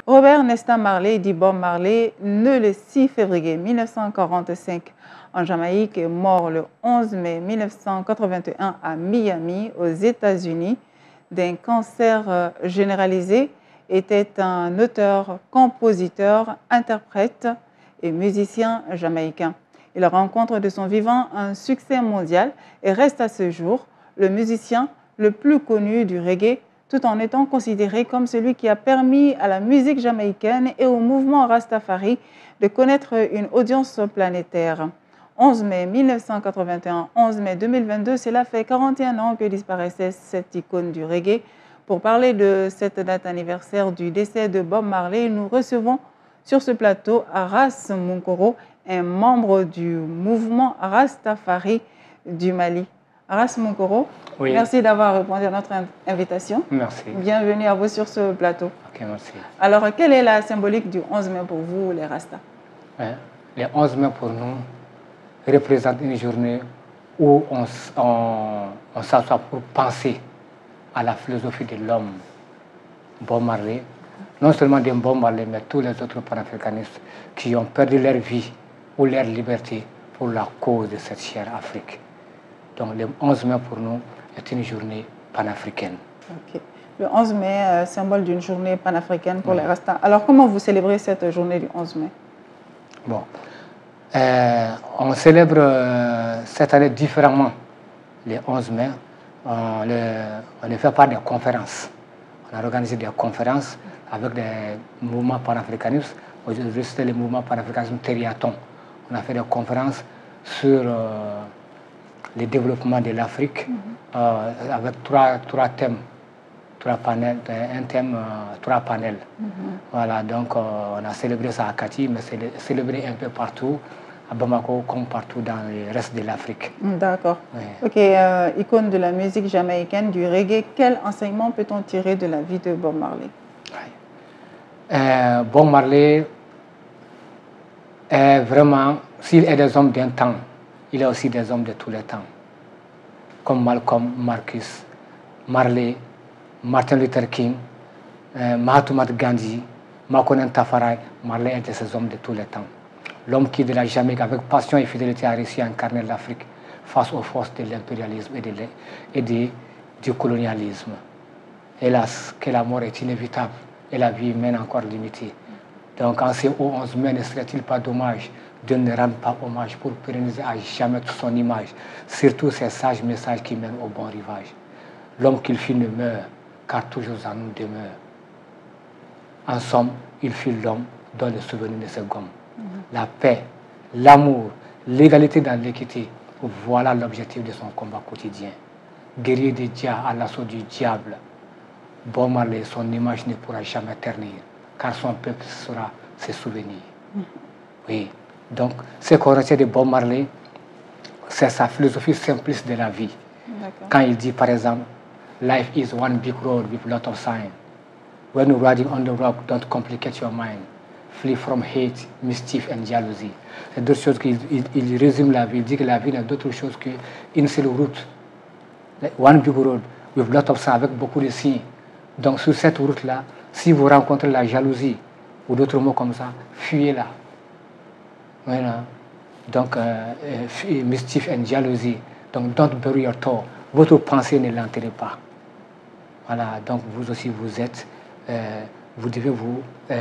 Robert Nesta Marley, dit Bob Marley, né le 6 février 1945 en Jamaïque et mort le 11 mai 1981 à Miami, aux États-Unis, d'un cancer généralisé, était un auteur, compositeur, interprète et musicien jamaïcain. Il rencontre de son vivant un succès mondial et reste à ce jour le musicien le plus connu du reggae, tout en étant considéré comme celui qui a permis à la musique jamaïcaine et au mouvement Rastafari de connaître une audience planétaire. 11 mai 1981, 11 mai 2022, cela fait 41 ans que disparaissait cette icône du reggae. Pour parler de cette date anniversaire du décès de Bob Marley, nous recevons sur ce plateau Aras Munkoro, un membre du mouvement Rastafari du Mali. Aras Munkoro, oui. Merci d'avoir répondu à notre invitation. Merci. Bienvenue à vous sur ce plateau. Ok, merci. Alors, quelle est la symbolique du 11 mai pour vous, les Rastas? Le 11 mai pour nous représente une journée où on s'assoit pour penser à la philosophie de l'homme, Bob Marley, non seulement de Bob Marley, mais tous les autres panafricanistes qui ont perdu leur vie ou leur liberté pour la cause de cette chère Afrique. Donc le 11 mai pour nous est une journée panafricaine. Okay. Le 11 mai, symbole d'une journée panafricaine pour les Rastas. Alors comment vous célébrez cette journée du 11 mai? Bon, on célèbre cette année différemment. Le 11 mai, on ne fait pas de conférences. On a organisé des conférences avec des mouvements panafricanistes. Aujourd'hui, c'était le mouvement panafricanisme Teriaton. On a fait des conférences sur le développement de l'Afrique avec trois thèmes, trois panels, trois panels. Voilà, donc on a célébré ça à Kati, mais c'est célébré un peu partout, à Bamako comme partout dans le reste de l'Afrique. D'accord. Oui. Ok, icône de la musique jamaïcaine, du reggae, quel enseignement peut-on tirer de la vie de Bob Marley? Bob Marley est vraiment, s'il est des hommes d'un temps, il est aussi des hommes de tous les temps. Comme Malcolm, Marcus, Marley, Martin Luther King, Mahatma Gandhi, Makonnen Tafarai, Marley est de ces hommes de tous les temps. L'homme qui, de la Jamaïque, avec passion et fidélité, a réussi à incarner l'Afrique face aux forces de l'impérialisme et du colonialisme. Hélas, que la mort est inévitable et la vie humaine encore limitée. Donc, en ce 11 mai, ne serait-il pas dommage de ne rendre pas hommage pour pérenniser à jamais son image, surtout ces sages messages qui mènent au bon rivage. L'homme qu'il fut ne meurt, car toujours en nous demeure. En somme, il fut l'homme dont le souvenir ne se gomme. La paix, l'amour, l'égalité dans l'équité, voilà l'objectif de son combat quotidien. Guerrier des diables à l'assaut du diable, Bob Marley, son image ne pourra jamais ternir, car son peuple sera ses souvenirs. Oui, donc ce qu'on retient de Bob Marley, c'est sa philosophie simpliste de la vie. Quand il dit par exemple, life is one big road with a lot of signs. When you're riding on the rock, don't complicate your mind. Flee from hate, mischief and jealousy. C'est d'autres choses qu'il résume la vie. Il dit que la vie n'est d'autre chose qu'une seule route. One big road with a lot of signs, avec beaucoup de signes. Donc sur cette route-là, si vous rencontrez la jalousie ou d'autres mots comme ça, fuyez-la. Voilà. Donc, mischief and jealousy. Donc, don't bury your thought. Votre pensée ne l'enterrez pas. Voilà. Donc, vous aussi, vous devez vous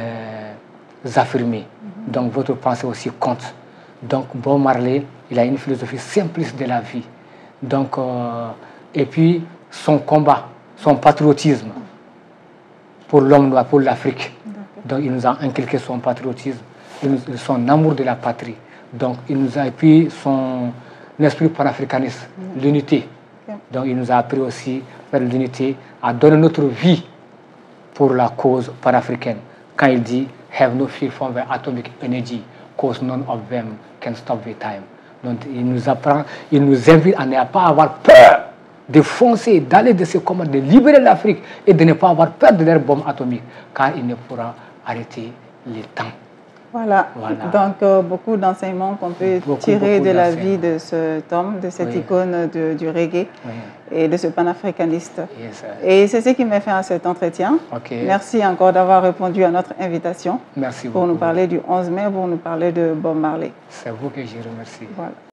affirmer. Donc, votre pensée aussi compte. Donc, Bob Marley, il a une philosophie simpliste de la vie. Donc, et puis, son combat, son patriotisme pour l'homme noir, pour l'Afrique. Donc, il nous a inculqué son patriotisme, son amour de la patrie. Donc, il nous a appris son esprit panafricaniste, l'unité. Donc, il nous a appris aussi vers l'unité, à donner notre vie pour la cause panafricaine. Quand il dit « Have no fear from the atomic energy, cause none of them can stop the time ». Donc, il nous apprend, il nous invite à ne pas avoir peur de foncer, d'aller de ce combat, de libérer l'Afrique et de ne pas avoir peur de leur bombe atomique, car il ne pourra arrêter le temps. Voilà. Donc beaucoup d'enseignements qu'on peut tirer de la vie de cet homme, de cette icône du reggae et de ce panafricaniste. Et c'est ce qui m'a fait à cet entretien. Merci encore d'avoir répondu à notre invitation. Merci pour nous parler du 11 mai, pour nous parler de Bob Marley. C'est vous que je remercie. Voilà.